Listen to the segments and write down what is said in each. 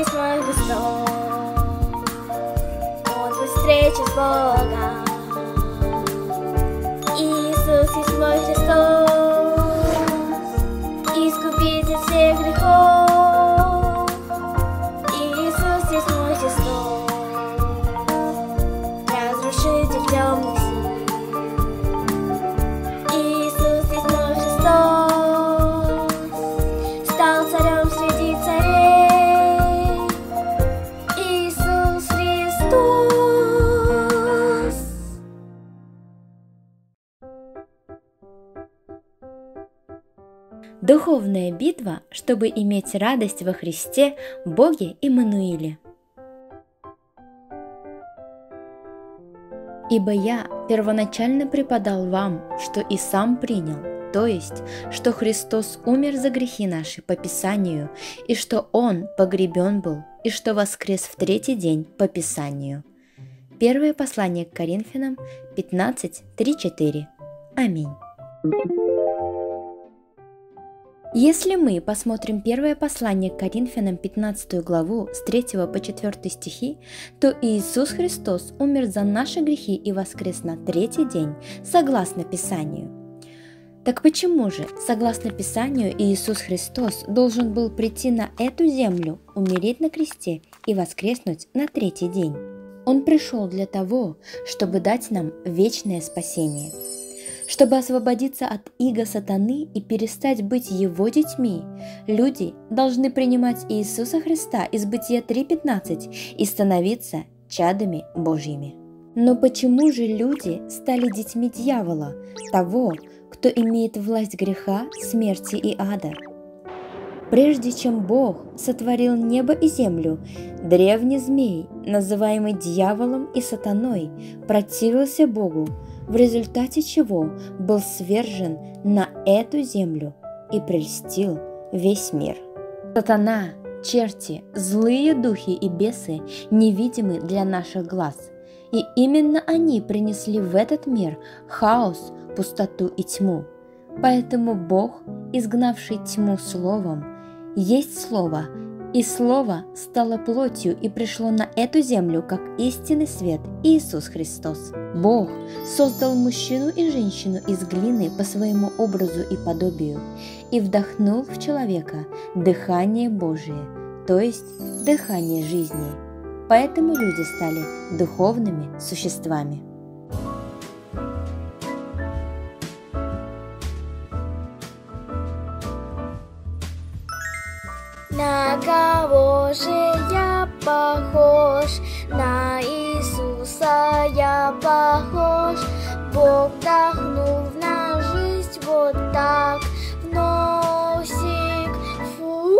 есть мой Христос, Он твой встреча с Богом. Иисус есть мой Христос, Искупитель всех грехов. Иисус есть мой Христос, разрушитель темных сил. Иисус есть мой Христос, стал царем среди царей. Иисус Христос. Духовная битва, чтобы иметь радость во Христе, Боге Иммануиле. Ибо я первоначально преподал вам, что и сам принял, то есть, что Христос умер за грехи наши по Писанию, и что Он погребен был, и что воскрес в третий день по Писанию. Первое послание к Коринфянам 15:3-4. Аминь. Если мы посмотрим первое послание к Коринфянам 15 главу с 3 по 4 стихи, то Иисус Христос умер за наши грехи и воскрес на третий день, согласно Писанию. Так почему же, согласно Писанию, Иисус Христос должен был прийти на эту землю, умереть на кресте и воскреснуть на третий день? Он пришел для того, чтобы дать нам вечное спасение. Чтобы освободиться от иго сатаны и перестать быть его детьми, люди должны принимать Иисуса Христа из Бытия 3:15 и становиться чадами Божьими. Но почему же люди стали детьми дьявола, того, кто имеет власть греха, смерти и ада? Прежде чем Бог сотворил небо и землю, древний змей, называемый дьяволом и сатаной, противился Богу, в результате чего был свержен на эту землю и прельстил весь мир. Сатана, черти, злые духи и бесы невидимы для наших глаз, и именно они принесли в этот мир хаос, пустоту и тьму. Поэтому Бог, изгнавший тьму Словом, есть Слово, и Слово стало плотью и пришло на эту землю, как истинный свет Иисус Христос. Бог создал мужчину и женщину из глины по своему образу и подобию и вдохнул в человека дыхание Божие, то есть дыхание жизни. Поэтому люди стали духовными существами. На кого же я похож? На Иисуса я похож. Бог вдохнул в нас жизнь вот так, в носик, фу.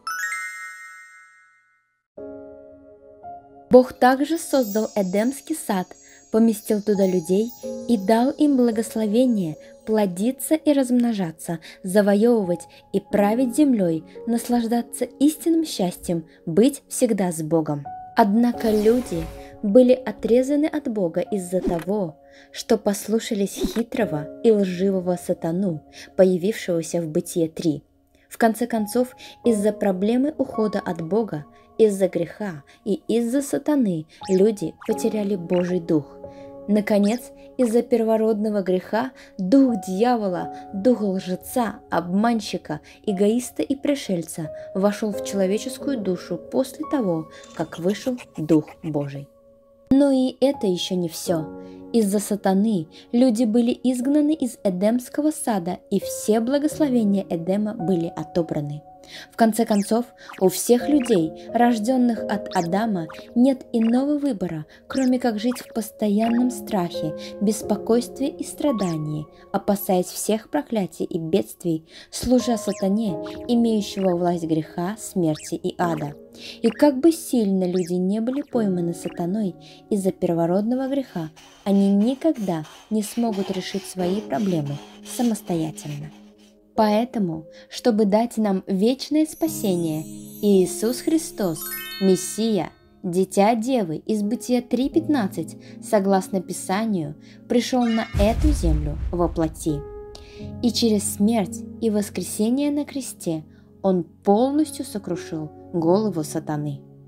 Бог также создал Эдемский сад, поместил туда людей и дал им благословение плодиться и размножаться, завоевывать и править землей, наслаждаться истинным счастьем, быть всегда с Богом. Однако люди были отрезаны от Бога из-за того, что послушались хитрого и лживого сатану, появившегося в Бытие 3. В конце концов, из-за проблемы ухода от Бога, из-за греха и из-за сатаны люди потеряли Божий дух. Наконец, из-за первородного греха дух дьявола, дух лжеца, обманщика, эгоиста и пришельца вошел в человеческую душу после того, как вышел Дух Божий. Но и это еще не все. Из-за сатаны люди были изгнаны из Эдемского сада, и все благословения Эдема были отобраны. В конце концов, у всех людей, рожденных от Адама, нет иного выбора, кроме как жить в постоянном страхе, беспокойстве и страдании, опасаясь всех проклятий и бедствий, служа сатане, имеющего власть греха, смерти и ада. И как бы сильно люди не были пойманы сатаной из-за первородного греха, они никогда не смогут решить свои проблемы самостоятельно. Поэтому, чтобы дать нам вечное спасение, Иисус Христос, Мессия, Дитя Девы из Бытия 3:15, согласно Писанию, пришел на эту землю во плоти. И через смерть и воскресение на кресте Он полностью сокрушил голову сатаны.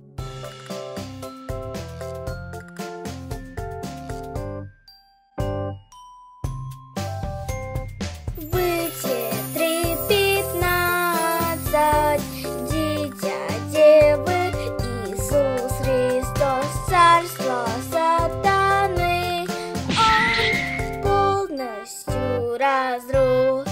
полностью разрушил.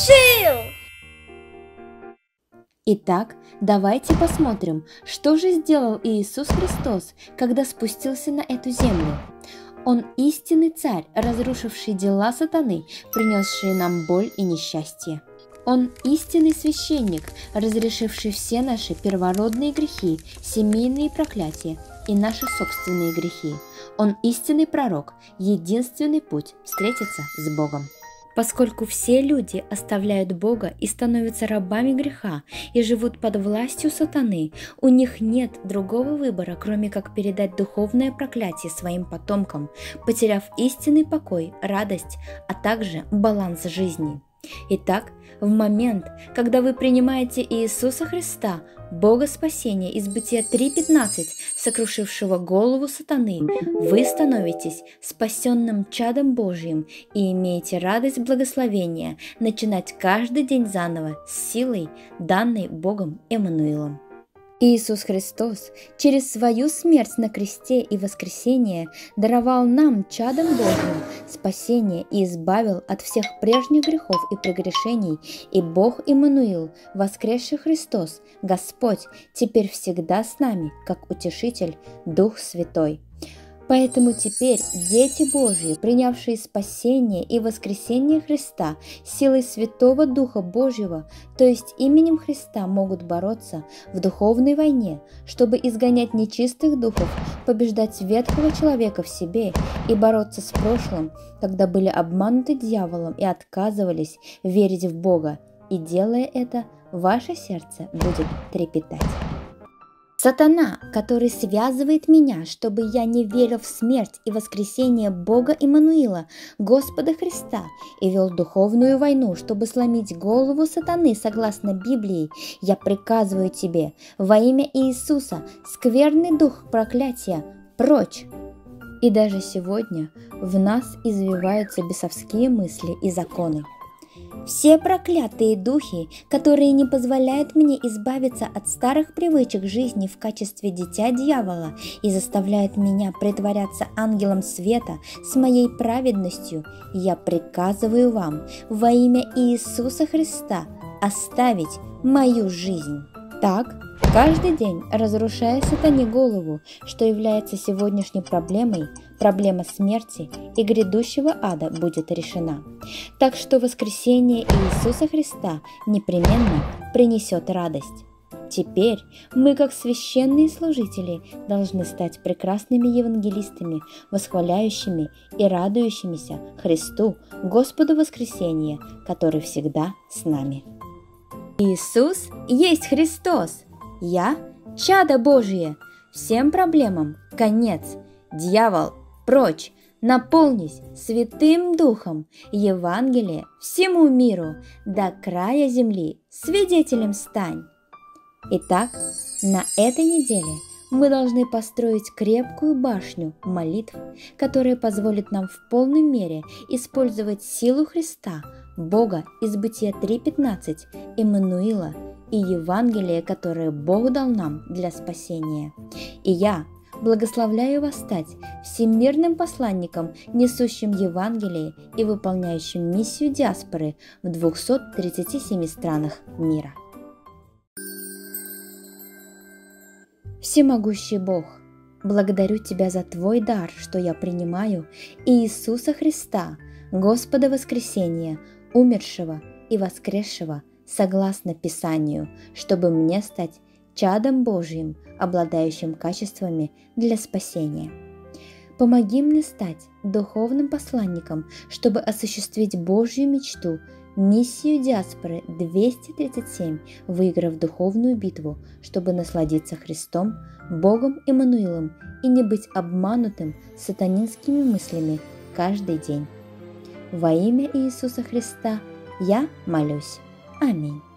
Итак, давайте посмотрим, что же сделал Иисус Христос, когда спустился на эту землю. Он истинный царь, разрушивший дела сатаны, принесшие нам боль и несчастье. Он истинный священник, разрешивший все наши первородные грехи, семейные проклятия и наши собственные грехи. Он истинный пророк, единственный путь встретиться с Богом. Поскольку все люди оставляют Бога и становятся рабами греха и живут под властью сатаны, у них нет другого выбора, кроме как передать духовное проклятие своим потомкам, потеряв истинный покой, радость, а также баланс жизни. Итак, в момент, когда вы принимаете Иисуса Христа, Бога спасения из Бытия 3:15, сокрушившего голову сатаны, вы становитесь спасенным чадом Божьим и имеете радость благословения начинать каждый день заново с силой, данной Богом Эммануилом. Иисус Христос через свою смерть на кресте и воскресение даровал нам, чадом Божьим, спасение и избавил от всех прежних грехов и прегрешений, и Бог Иммануил, воскресший Христос, Господь, теперь всегда с нами, как Утешитель, Дух Святой. Поэтому теперь дети Божьи, принявшие спасение и воскресение Христа силой Святого Духа Божьего, то есть именем Христа, могут бороться в духовной войне, чтобы изгонять нечистых духов, побеждать ветхого человека в себе и бороться с прошлым, когда были обмануты дьяволом и отказывались верить в Бога. И делая это, ваше сердце будет трепетать. Сатана, который связывает меня, чтобы я не верил в смерть и воскресение Бога Иммануила, Господа Христа, и вел духовную войну, чтобы сломить голову сатаны согласно Библии, я приказываю тебе во имя Иисуса, скверный дух проклятия, прочь! И даже сегодня в нас извиваются бесовские мысли и законы. Все проклятые духи, которые не позволяют мне избавиться от старых привычек жизни в качестве дитя дьявола и заставляют меня притворяться ангелом света с моей праведностью, я приказываю вам во имя Иисуса Христа оставить мою жизнь. Так, каждый день разрушая сатане голову, что является сегодняшней проблемой, проблема смерти и грядущего ада будет решена. Так что воскресение Иисуса Христа непременно принесет радость. Теперь мы, как священные служители, должны стать прекрасными евангелистами, восхваляющими и радующимися Христу, Господу воскресения, который всегда с нами. Иисус есть Христос. Я – чадо Божие. Всем проблемам конец. Дьявол, прочь. Наполнись Святым Духом. Евангелие всему миру. До края земли свидетелем стань. Итак, на этой неделе мы должны построить крепкую башню молитв, которая позволит нам в полной мере использовать силу Христа, Бога из Бытия 3:15, Иммануила и Евангелие, которое Бог дал нам для спасения. И я благословляю вас стать всемирным посланником, несущим Евангелие и выполняющим миссию диаспоры в 237 странах мира. Всемогущий Бог, благодарю Тебя за Твой дар, что я принимаю Иисуса Христа, Господа воскресения, умершего и воскресшего, согласно Писанию, чтобы мне стать чадом Божьим, обладающим качествами для спасения. Помоги мне стать духовным посланником, чтобы осуществить Божью мечту, миссию диаспоры 237, выиграв духовную битву, чтобы насладиться Христом, Богом Иммануилом и не быть обманутым сатанинскими мыслями каждый день. Во имя Иисуса Христа я молюсь. Аминь.